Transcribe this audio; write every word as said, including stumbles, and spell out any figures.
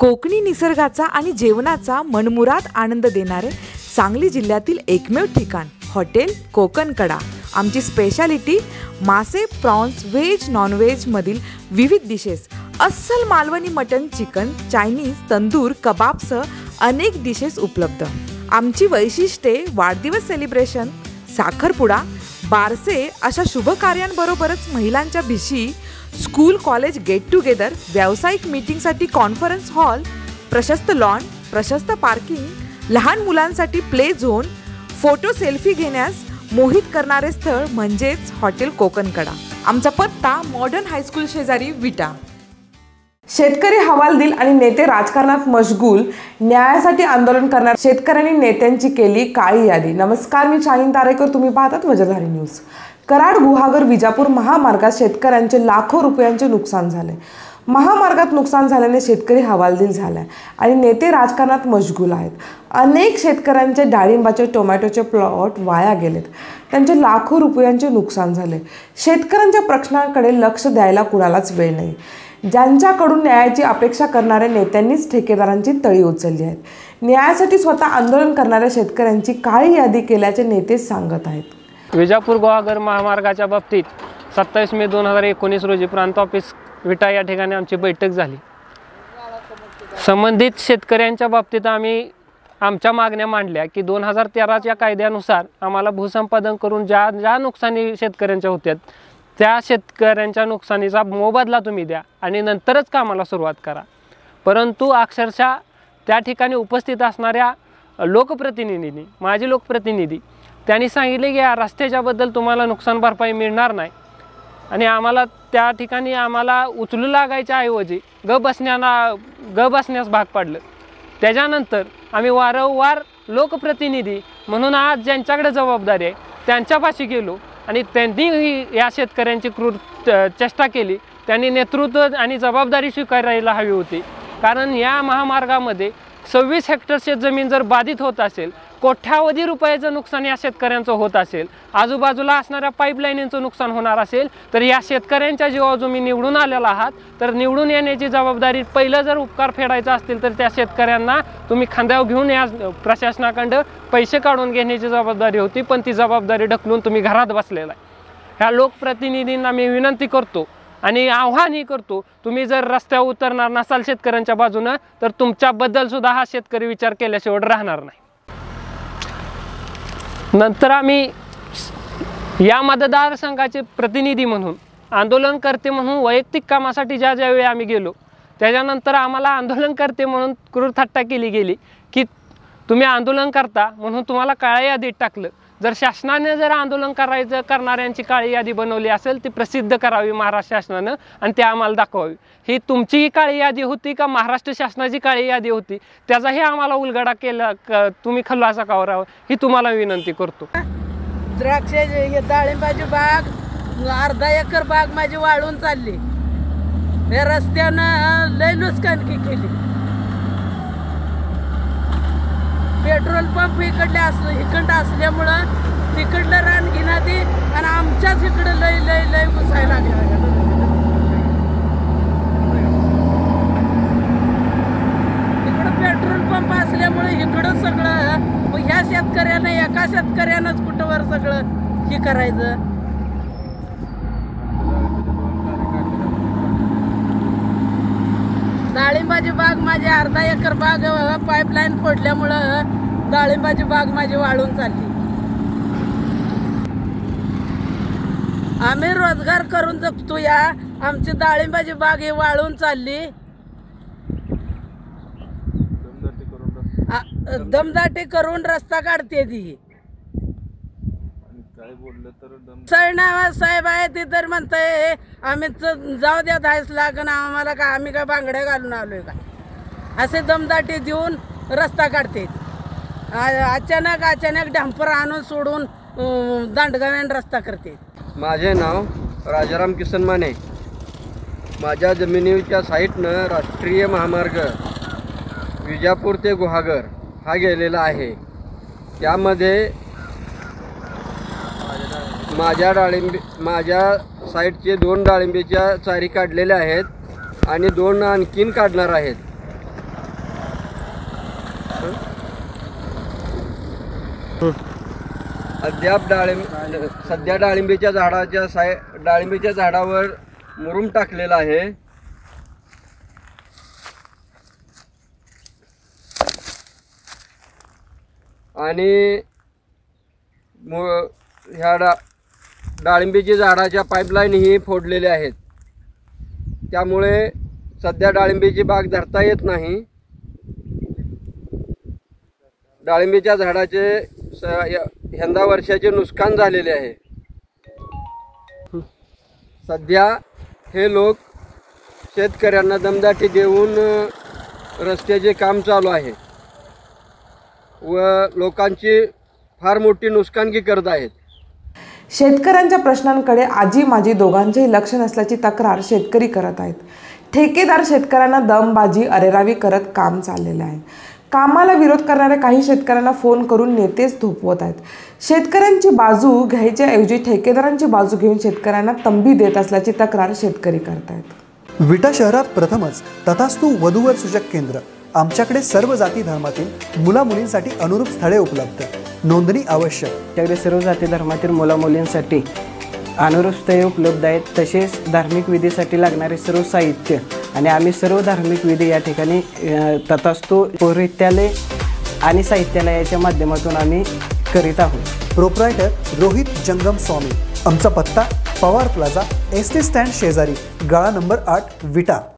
कोकणी निसर्गाचा आणि जेवणाचा मनमुराद आनंद देणारे सांगली जिल्ह्यातील एकमेव ठिकाण हॉटेल कोकणकडा। आमची स्पेशालिटी मासे, प्रॉन्स, व्हेज, नॉनव्हेज मधील विविध डिशेस, अस्सल Malvani mutton, chicken, Chinese, tandoor, कबाबसह अनेक डिशेस उपलब्ध। आमची वैशिष्ट्ये वाढदिवस सेलिब्रेशन, साखरपुडा, बारसे अशा शुभ कार्यांबरोबरच महिलांच्या भिशी, स्कूल कॉलेज गेट टुगेदर, व्यावसायिक मीटिंगसाठी कॉन्फरन्स हॉल, प्रशस्त लॉन, प्रशस्त पार्किंग, लहान मुलांसाठी प्ले झोन, फोटो सेल्फी घेण्यास मोहित करणारे स्थळ म्हणजेच हॉटेल कोकणकडा। आमचा पत्ता मॉडर्न हायस्कूल शेजारी विटा। शेतकरी हवालदिल आणि नेते राजकारणात मशगूल, न्यायासाठी आंदोलन करणाऱ्या शेतकऱ्यांनी नेत्यांची केली काळी यादी। नमस्कार, मी शाहीन तारेकर, तुम्ही पाहतात वज्रधारी न्यूज। कराड गुहागर विजापूर महामार्गात शेतकऱ्यांचे लाखो रुपयांचे नुकसान झाले। महामार्गात नुकसान झाल्याने शेतकरी हवालदिल झालाय आणि नेते राजकारणात मशगूल आहेत। अनेक शेतकऱ्यांचे डाळिंबाचे, टोमॅटोचे प्लॉट वाया गेलेत, त्यांचे लाखो रुपयांचे नुकसान झाले। शेतकऱ्यांच्या प्रश्नांकडे लक्ष द्यायला कुणालाच वेळ नाही। ज्यांच्याकडून न्यायाची अपेक्षा करणाऱ्या नेत्यांनीच ठेकेदारांची तळी उचलली आहेत। न्यायासाठी स्वतः आंदोलन करणाऱ्या शेतकऱ्यांची काळी यादी केल्याचे नेते सांगत आहेत। विजापूर गुहागर महामार्गाच्या बाबतीत सत्तावीस मे दोन हजार एकोणीस रोजी प्रांत ऑफिस विटा या ठिकाणी आमची बैठक झाली। संबंधित शेतकऱ्यांच्या बाबतीत आम्ही आमच्या मागण्या मांडल्या की दोन हजार तेराच्या कायद्यानुसार आम्हाला भूसंपादन करून ज्या ज्या नुकसानी शेतकऱ्यांच्या होत्या त्या शेतकऱ्यांच्या नुकसानीचा मोबदला तुम्ही द्या आणि नंतरच कामाला सुरुवात करा। परंतु अक्षरशः त्या ठिकाणी उपस्थित असणाऱ्या लोकप्रतिनिधींनी, माजी लोकप्रतिनिधी त्यांनी सांगितले की या रस्त्याच्याबद्दल तुम्हाला नुकसान भरपाई मिळणार नाही आणि आम्हाला त्या ठिकाणी आम्हाला उचलू लागायच्या ऐवजी ग बसण्याना ग बसण्यास भाग पडलं। त्याच्यानंतर आम्ही वारंवार लोकप्रतिनिधी म्हणून आज ज्यांच्याकडे जबाबदारी आहे त्यांच्यापाशी गेलो आणि त्यांनी या शेतकऱ्यांची क्रूर चेष्टा केली। त्यांनी नेतृत्व आणि जबाबदारी स्वीकारायला हवी होती, कारण या महामार्गामध्ये सव्वीस हेक्टर शेतजमीन जर बाधित होत असेल, कोट्यावधी रुपयाचं नुकसान या शेतकऱ्यांचं होत असेल, आजूबाजूला असणाऱ्या पाईपलाईनींचं नुकसान होणार असेल, तर या शेतकऱ्यांच्या जीवावर तुम्ही निवडून आलेला आहात, तर निवडून येण्याची जबाबदारी पहिलं जर उपकार फेडायचा असतील तर त्या शेतकऱ्यांना तुम्ही खांद्यावर घेऊन या प्रशासनाकडं पैसे काढून घेण्याची जबाबदारी होती, पण ती जबाबदारी ढकलून तुम्ही घरात बसलेला आहे। ह्या लोकप्रतिनिधींना मी विनंती करतो आणि आव्हानही करतो, तुम्ही जर रस्त्यावर उतरणार नसाल शेतकऱ्यांच्या बाजूनं तर तुमच्याबद्दल सुद्धा हा शेतकरी विचार केल्याशिवाय राहणार नाही। नंतर आम्ही या मतदारसंघाचे प्रतिनिधी म्हणून, आंदोलनकर्ते म्हणून वैयक्तिक कामासाठी ज्या ज्यावेळी आम्ही गेलो त्याच्यानंतर आम्हाला आंदोलनकर्ते म्हणून क्रूर थट्टा केली गेली की तुम्ही आंदोलन करता म्हणून तुम्हाला काळ्या यादीत टाकलं। जर शासनाने जर आंदोलन करायचं करणाऱ्यांची काळी यादी बनवली असेल ती प्रसिद्ध करावी महाराष्ट्र शासनानं आणि ते आम्हाला दाखवावी। ही तुमची काळी यादी होती का महाराष्ट्र शासनाची काळी यादी होती त्याचाही आम्हाला उलगडा केला, तुम्ही खुलासा करावा ही तुम्हाला विनंती करतो। द्राक्ष, डाळिंबाची बाग, अर्धा एकर बाग माझी वाळून चालली। या रस्त्यानं लय नुकसानकी केली। पेट्रोल पंप इकडले अस इकडं असल्यामुळं तिकडलं रान घेण्यात आणि आमच्याच इकडं लय लय लय घुसायला लागलं। इकडं पेट्रोल पंप असल्यामुळे इकडं सगळं मग ह्या शेतकऱ्यानं एका शेतकऱ्यानंच कुठं वर सगळं हे करायचं। डाळिंबाची बाग माझी अर्धा एकर बाग पाईपलाईन फोडल्यामुळं डाळिंबाची बाग माझी वाळून चालली। आम्ही रोजगार करून जगतो, या आमची डाळिंबाची बाग ही वाळून चालली। दमदाटी करून रस्ता काढते ती। सरनावा साहेब आहे ती तर म्हणताय आम्ही जाऊ द्या दहाच लाख ना आम्हाला का आम्ही काय बांगड्या घालून आलोय का, असे दमदाटी देऊन रस्ता काढते। अचानक अचानक डंपर आणून सोडून दांडगाव्यान रस्ता करते। माझे नाव राजाराम किसन माने। माझ्या जमिनीच्या साईटनं राष्ट्रीय महामार्ग विजापूर ते गुहागर हा गेलेला आहे। त्यामध्ये माझ्या डाळिंबी माझ्या साईडचे दोन डाळिंबीच्या चारी काढलेल्या आहेत आणि दोन आणखीन काढणार आहेत। अद्याप डाळिंब सध्या डाळिंबीच्या झाडाच्या साय डाळिंबीच्या झाडावर मुरुम टाकलेला आहे. आणि मु ह्या डा डाळिंबीच्या झाडाच्या पाईपलाईन ही फोडलेल्या आहेत. त्यामुळे सध्या डाळिंबीची बाग धरता येत नाही. डाळिंबीच्या झाडाचे स यंदा वर्षाचे नुकसान झालेले आहे. सध्या हे लोक शेतकऱ्यांना दमदाटी देऊन रस्त्याचे काम चालू आहे व लोकांची फार मोठी नुकसानगी करत आहेत. शेतकऱ्यांच्या प्रश्नांकडे आजी माजी दोघांचेही लक्ष नसल्याची तक्रार शेतकरी करत आहेत. ठेकेदार शेतकऱ्यांना दमबाजी अरेरावी करत काम चाललेलं आहे. कामाला विरोध करणाऱ्या काही शेतकऱ्यांना फोन करून नेतेच थोपवत आहेत. शेतकऱ्यांची बाजू घ्यायच्या ऐवजी ठेकेदारांची बाजू घेऊन शेतकऱ्यांना तंबी देत असल्याची तक्रार शेतकरी करत आहेत. विटा शहरात प्रथमच तथास्तु वधूवर सूचक केंद्र. आमच्याकडे सर्व जाती धर्मातील मुला मुलींसाठी अनुरूप स्थळे उपलब्ध. नोंदणी आवश्यक. आमच्याकडे सर्व जाती धर्मातील मुला मुलींसाठी अनुरूप स्थळे उपलब्ध आहेत. तसेच धार्मिक विधीसाठी लागणारे सर्व साहित्य आणि आम्ही सर्व धार्मिक विधी या ठिकाणी तथास्तु पौरोहित्यालय आणि साहित्यालयाच्या माध्यमातून आम्ही करीत आहोत. प्रोप्रायटर रोहित जंगम स्वामी. आमचा पत्ता Pawar plaza S T stand शेजारी, गाळा नंबर आठ, विटा.